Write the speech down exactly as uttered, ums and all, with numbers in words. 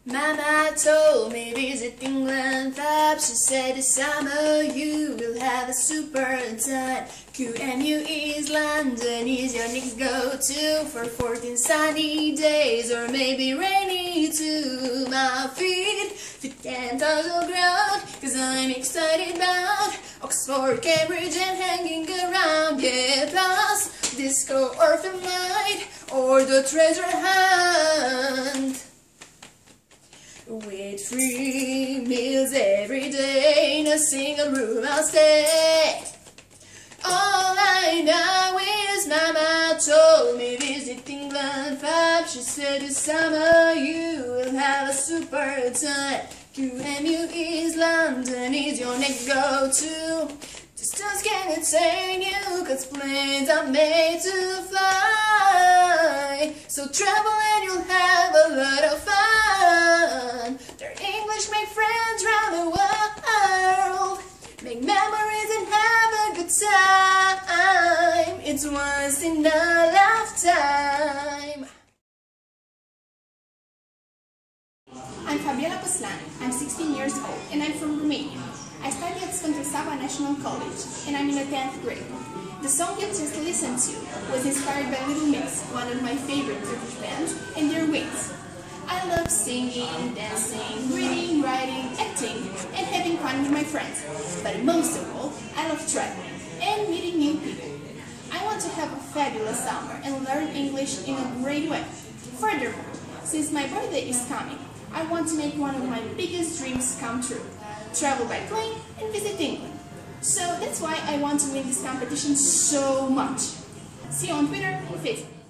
Mama told me visit England Fab. She said this summer you will have a super time. Q M U is London is your next go-to for fourteen sunny days, or maybe rainy too. My feet fit ten thousand ground, cause I'm excited about Oxford, Cambridge and hanging around. Yeah, plus disco or film night or the treasure hunt. With free meals every day, in a single room I'll stay. All I know is Mama told me visit England Fab. She said this summer you will have a super time. Q M U is London is your next go-to. Distance can entertain you, cause planes are made to fly. So travel and you'll have a lot of fun. Learn English, make friends round the world. Make memories and have a good time. It's once in a lifetime. I'm Fabiola Poslani. I'm sixteen years old and I'm from Romania. I study at Sfântu Sava National College and I'm in the tenth grade. The song you just listened to was inspired by Little Mix, one of my favorite Turkish bands, and their Wings. I love singing, dancing, reading, writing, acting, and having fun with my friends. But most of all, I love traveling and meeting new people. I want to have a fabulous summer and learn English in a great way. Furthermore, since my birthday is coming, I want to make one of my biggest dreams come true. Travel by plane and visit England. So that's why I want to win this competition so much. See you on Twitter and Facebook.